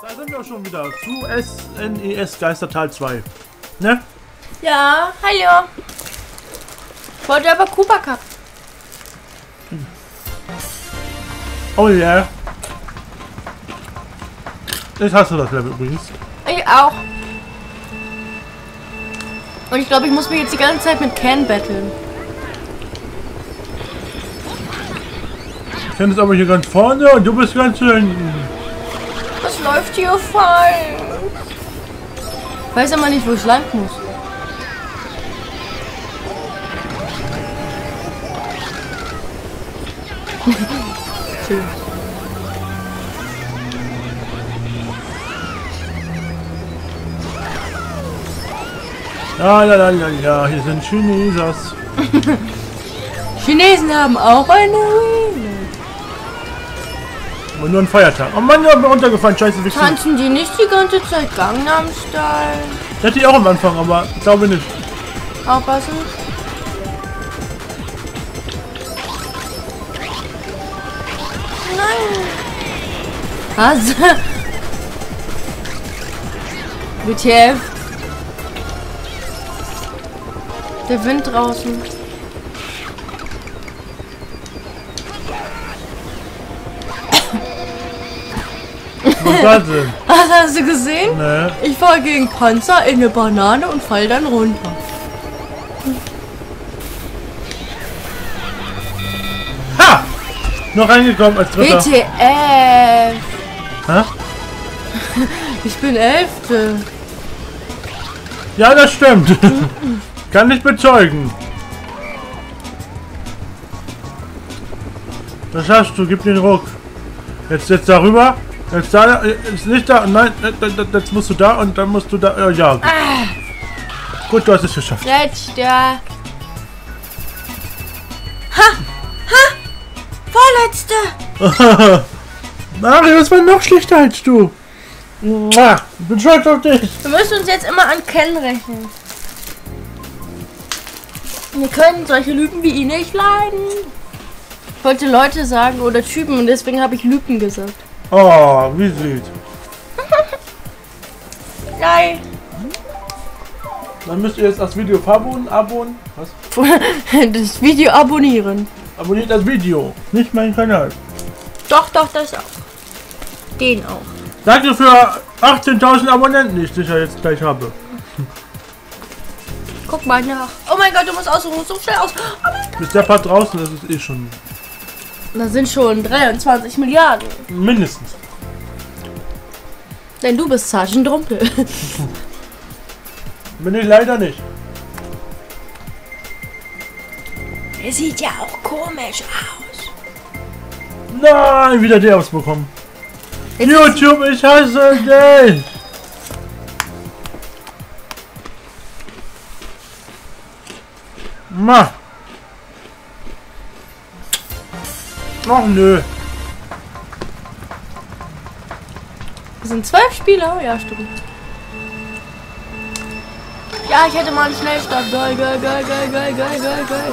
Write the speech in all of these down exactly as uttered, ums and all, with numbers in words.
Da sind wir auch schon wieder zu S N E S Geistertal zwei. Ne? Ja, hallo. Ich wollte aber Koopa Cup. Oh ja. Yeah. Ich hasse das Level übrigens. Ich auch. Und ich glaube, ich muss mich jetzt die ganze Zeit mit Ken battlen. Ken ist aber hier ganz vorne und du bist ganz hinten. Was läuft hier falsch? Ich weiß aber nicht, wo ich lang muss. Schön. Ja, ja, ja, ja, ja, hier sind Chinesers. Chinesen haben auch eine Ruine. Aber nur ein Feiertag. Oh Mann, ich bin runtergefallen, scheiße, Wichsen. Tanzen die nicht die ganze Zeit Gangnam Style? Das hatte ich auch am Anfang, aber ich glaube nicht. Aufpassen. Nein. Was? W T F. Der Wind draußen. Was ist das denn? Was hast du gesehen? Nee. Ich fahre gegen Panzer in eine Banane und fall dann runter. Ha! Noch reingekommen als Dritter. W T F. Hä? Ich bin Elfte. Ja, das stimmt. Kann ich bezeugen. Das hast du, gib den Ruck. Jetzt jetzt darüber. Jetzt da, ist nicht da. Nein, jetzt musst du da und dann musst du da. Ja. Ah. Gut, du hast es geschafft. Letzter. Ha! Ha! Vorletzter! Mario, das war noch schlechter als du. Ich bin stolz auf dich. Wir müssen uns jetzt immer an Ken rechnen. Wir können solche Lügen wie ihn nicht leiden. Ich wollte Leute sagen oder Typen und deswegen habe ich Lügen gesagt. Oh, wie süß. Geil. Dann müsst ihr jetzt das Video abonnieren. Abon Was? Das Video abonnieren. Abonniert das Video, nicht meinen Kanal. Doch, doch, das auch. Den auch. Danke für achtzehntausend Abonnenten, die ich sicher jetzt gleich habe. Guck mal nach. Oh mein Gott, du musst aussuchen. So schnell aus. Oh mein Gott. Bis der Part draußen ist, ist eh schon Da sind schon dreiundzwanzig Milliarden. mindestens. Denn du bist Sergeant Drumpel. Bin ich leider nicht. Er sieht ja auch komisch aus. Nein, wieder der ausbekommen. Jetzt YouTube, ich hasse dich. Ma. Ach nö. Wir sind zwölf Spieler. Ja, stimmt. Ja, ich hätte mal einen Schnellstart. Geil, geil, geil, geil, geil, geil, geil, geil.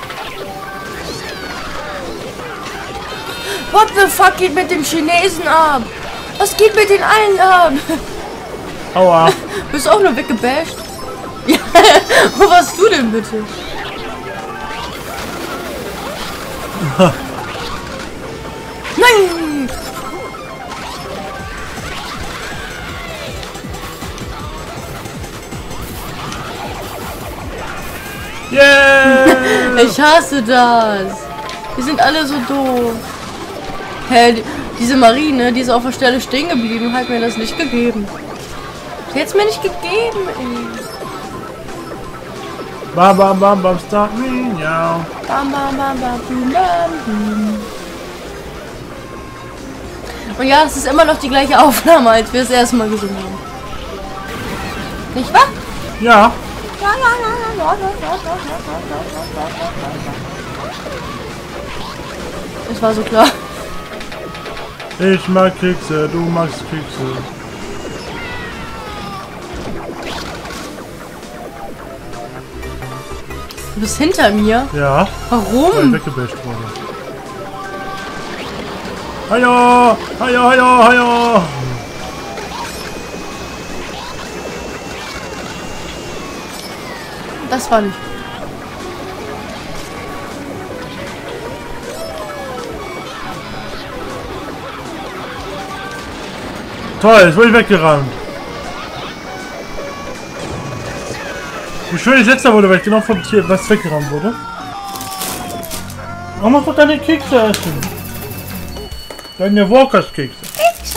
What the fuck geht mit dem Chinesen ab? Was geht mit den allen ab? Aua. Bist auch nur weggebasht? Ja, wo warst du denn bitte? Nein! Yeah! Ich hasse das. Wir sind alle so doof. Hä, die, diese Marine, die ist auf der Stelle stehen geblieben, hat mir das nicht gegeben. Die hat's mir nicht gegeben, ey. Bam, bam, bam, bam, start me, ja. Bam, bam, bam, bam, boom, bam, boom. Und ja, es ist immer noch die gleiche Aufnahme, als wir es erstmal gesungen haben. Nicht wahr? Ja. Ja, ja, ja, ja, ja, ja, ja, ja, ja. Es war so klar. Ich mag Kekse, du magst Kekse. Du bist hinter mir? Ja. Warum? Weil ich weggebasht wurde. Hallo! Hallo, hallo, hallo! Das war nicht. Toll, jetzt wurde ich weggerannt. Wie schön, das letzte wurde weg, genau vom Tier, was weggerannt wurde. Man muss doch deine Kekse essen. Deine Walkers-Kekse. Kekse.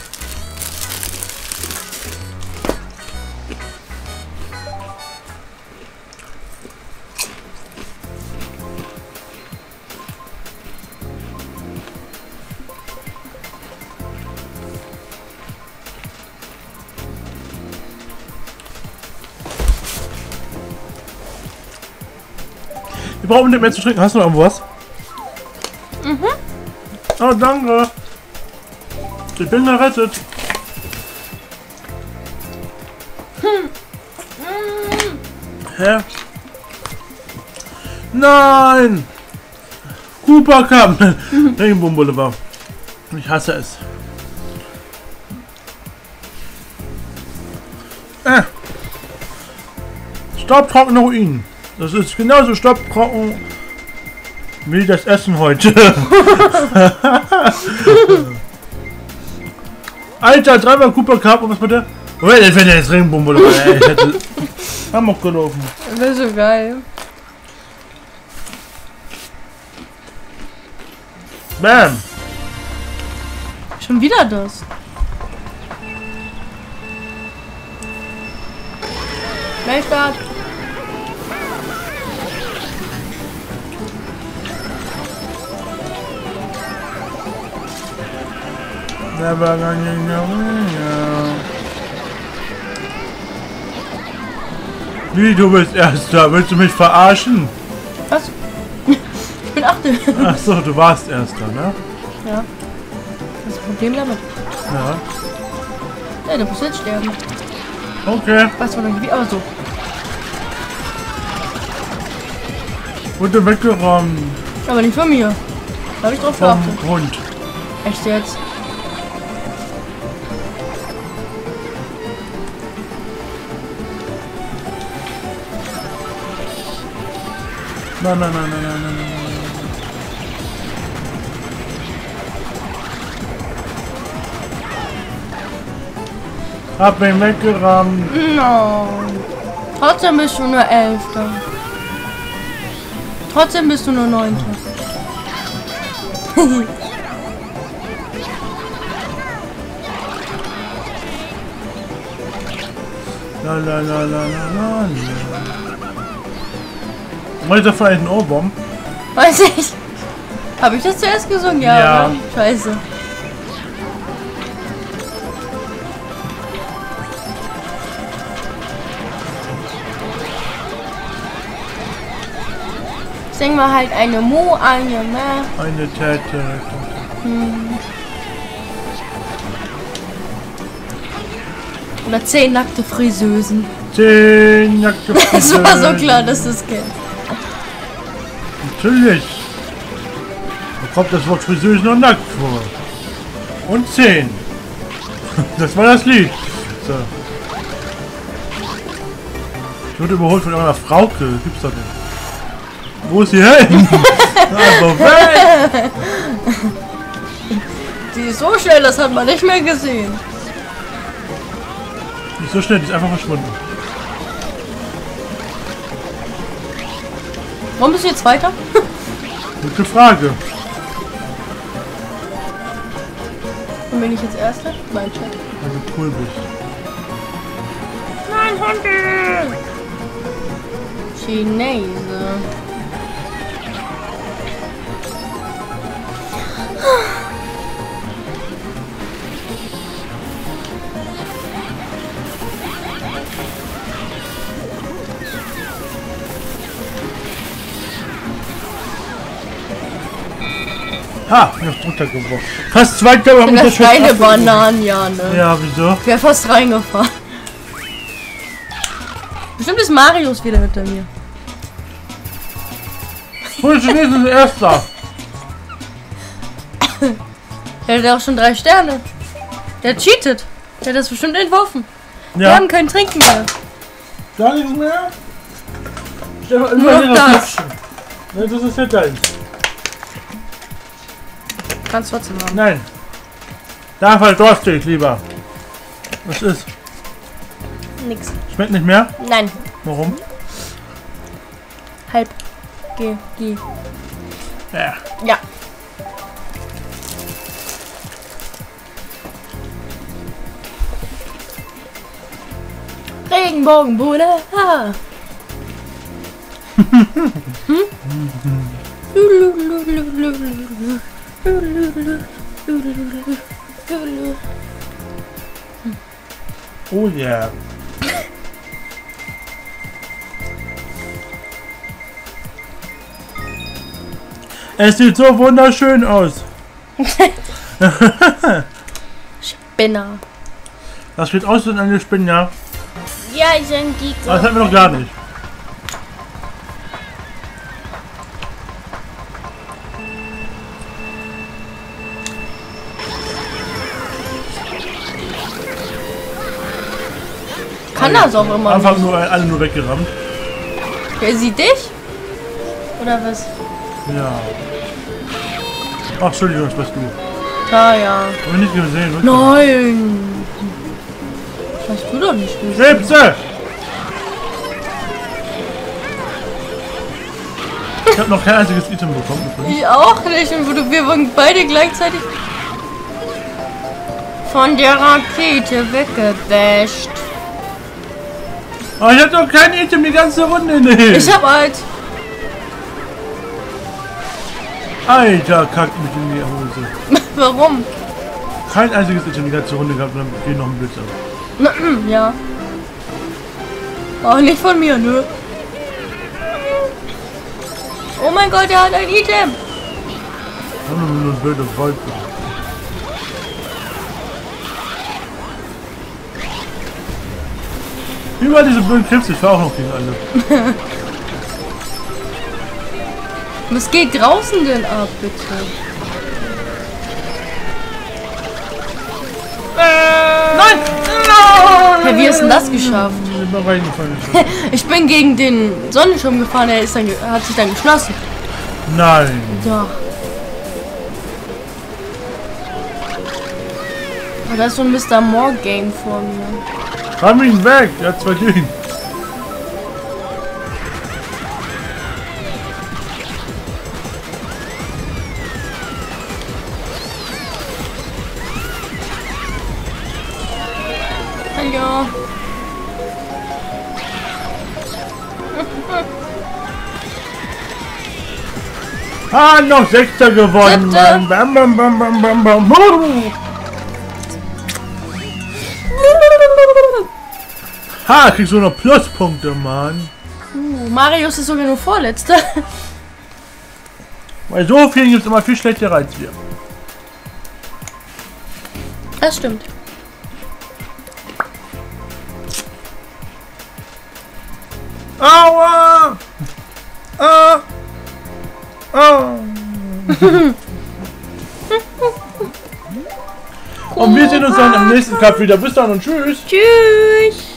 Wir brauchen nicht mehr zu trinken. Hast du noch irgendwo was? Mhm. Oh, danke. Ich bin gerettet. Hm. Hä? Nein! Cooper Cup! Regenbogen Boulevard. Ich hasse es. Äh. Staubtrockene Ruinen. Das ist genauso staubtrocken wie das Essen heute. Alter, dreimal Cooper Cup und was bitte? Oh, das wäre jetzt Regenbogen Boulevard. Ich hätte Hamburg gelaufen. Das wäre so geil. Bam! Schon wieder das. Schnellstart. Never gonna know. Wie, du bist Erster? Willst du mich verarschen? Was? Ich bin Achte. Ach so, du warst Erster, ne? Ja. Was ist das Problem damit? Ja. Ja, du musst jetzt sterben. Okay. Weißt du noch nicht wie, aber so. Wurde weggeräumt. Aber nicht von mir. Da habe ich drauf Vom geachtet. Hund. Echt jetzt? Nein, nein, nein, nein, nein, nein, nein. Hab ihn weggerammt. No. Trotzdem bist du nur Elfter. Trotzdem bist du nur Neunter. La la la la la la. War das vielleicht ein Ohrwurm? Weiß ich. Habe ich das zuerst gesungen? Ja, Ja. oder? Scheiße. Sing mal halt eine Mo, eine Mä. Eine Tete. Hm. Oder zehn nackte Friseusen. Zehn nackte Es war so Friseusen. klar, dass du es kennst. Natürlich. Da kommt das Wort Friseuse noch nackt vor. Und zehn. Das war das Lied. So. Ich wurde überholt von einer Frauke. Gibt's doch nicht. Wo ist sie hin? Einfach weg. Die ist so schnell, das hat man nicht mehr gesehen. Nicht so schnell, die ist einfach verschwunden. Warum bist du jetzt weiter? Gute Frage. Und bin ich jetzt Erster? Mein Chat. Weil du cool bist. Nein, Hunde! Chinese. Ha, ich hab's runtergeworfen. Fast zweiter, aber Das ist eine Bananen, ja, ne? Ja, wieso? Ich wäre fast reingefahren. Bestimmt ist Marius wieder hinter mir. Hol Chinesen ist Erster. Der hat auch schon drei Sterne. Der cheatet. Der hat das bestimmt entworfen. Wir Ja, haben kein Trinken mehr. gar nichts mehr. Stell mal Nur immer das. das. Ne, das ist ja deins. Kannst trotzdem haben. Nein. Da verdurste ich lieber. Was ist? Nix. Schmeckt nicht mehr? Nein. Warum? Halb. Geh, geh. Ja. Ja. Regenbogenbude. Ah. Hm? Oh ja. Es sieht so wunderschön aus. Spinner. Das sieht aus wie eine Spinne, ja. Ja, ich bin die. Das hatten wir noch gar nicht. Kann das auch immer Einfach nicht. nur alle nur weggerammt. Wer sieht dich? Oder was? Ja. Ach, Entschuldigung, das warst du. Ja, ja. Hab ich nicht gesehen, wirklich. Nein. Das hast du doch nicht gesehen. Krebse! Ich hab noch kein einziges Item bekommen. Übrigens. Ich auch nicht. Und wurde- wir wurden beide gleichzeitig von der Rakete weggebasht. Aber ich hab doch kein Item die ganze Runde nicht. Ich hab halt. Alter, kackt mich in die Hose. Warum? Kein einziges Item die ganze Runde gehabt und dann geht noch ein Blitz auf. Ja. Auch nicht von mir, nö. Oh mein Gott, er hat ein Item. Nur nur eine blöde Wolke. Überall diese blöden Krebse, ich fahr auch noch gegen alle. Was geht draußen denn ab, bitte? Nein! Hey, wie hast du denn das geschafft? Ich bin reingefallen. Ich bin gegen den Sonnenschirm gefahren, er ist dann, ge- hat sich dann geschlossen. Nein! Ja. Oh, da ist so ein Mister More Game vor mir. Ram ihn weg! Der hat zwei Leben. Hallo. Ah, noch Sechster gewonnen, Siebte. Mann! Bam, bam, bam, bam, bam, bam. Huh. Ha, kriegst du noch Pluspunkte, Mann. Uh, Marius ist sogar nur Vorletzter. Bei so vielen gibt es immer viel schlechtere als wir. Das stimmt. Aua! Ah! Ah! Und wir sehen uns dann am nächsten Cup wieder. Bis dann und tschüss! Tschüss.